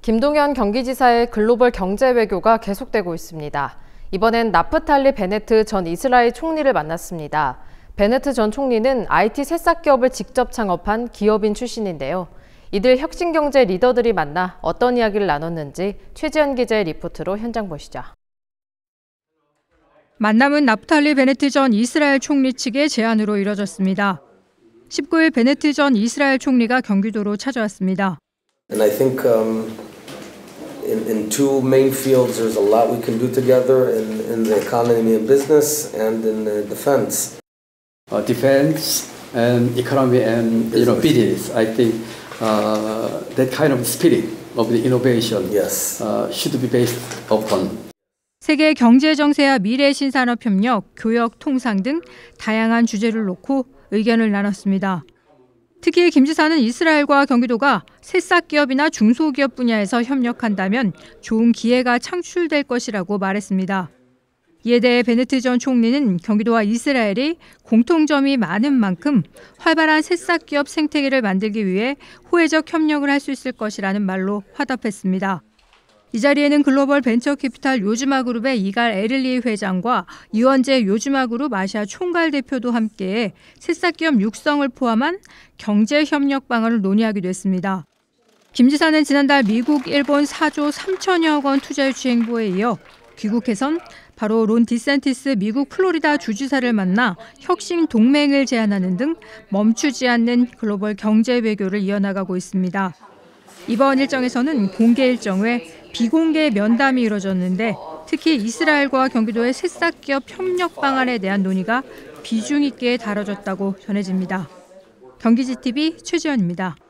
김동연 경기지사의 글로벌 경제 외교가 계속되고 있습니다. 이번엔 나프탈리 베네트 전 이스라엘 총리를 만났습니다. 베네트 전 총리는 IT 새싹 기업을 직접 창업한 기업인 출신인데요. 이들 혁신경제 리더들이 만나 어떤 이야기를 나눴는지 최지연 기자의 리포트로 현장 보시죠. 만남은 나프탈리 베네트 전 이스라엘 총리 측의 제안으로 이뤄졌습니다. 19일 베네트 전 이스라엘 총리가 경기도로 찾아왔습니다. And I think in two main fields there's a lot we can do together in the economy and business and in defense. Defense and economy and business. I think that kind of spirit of the innovation should be based upon. 세계 경제 정세와 미래 신산업 협력, 교역, 통상 등 다양한 주제를 놓고 의견을 나눴습니다. 특히 김 지사는 이스라엘과 경기도가 새싹 기업이나 중소기업 분야에서 협력한다면 좋은 기회가 창출될 것이라고 말했습니다. 이에 대해 베네트 전 총리는 경기도와 이스라엘이 공통점이 많은 만큼 활발한 새싹 기업 생태계를 만들기 위해 호혜적 협력을 할 수 있을 것이라는 말로 화답했습니다. 이 자리에는 글로벌 벤처캐피탈 요즈마그룹의 이갈 에를리 회장과 이원재 요즈마그룹 아시아 총괄 대표도 함께해 새싹기업 육성을 포함한 경제협력 방안을 논의하기도 했습니다. 김 지사는 지난달 미국, 일본 4조 3천여억 원 투자 유치 행보에 이어 귀국해선 바로 론 디샌티스 미국 플로리다 주지사를 만나 혁신 동맹을 제안하는 등 멈추지 않는 글로벌 경제 외교를 이어나가고 있습니다. 이번 일정에서는 공개 일정 외 비공개 면담이 이뤄졌는데 특히 이스라엘과 경기도의 새싹 기업 협력 방안에 대한 논의가 비중 있게 다뤄졌다고 전해집니다. 경기지TV 최지연입니다.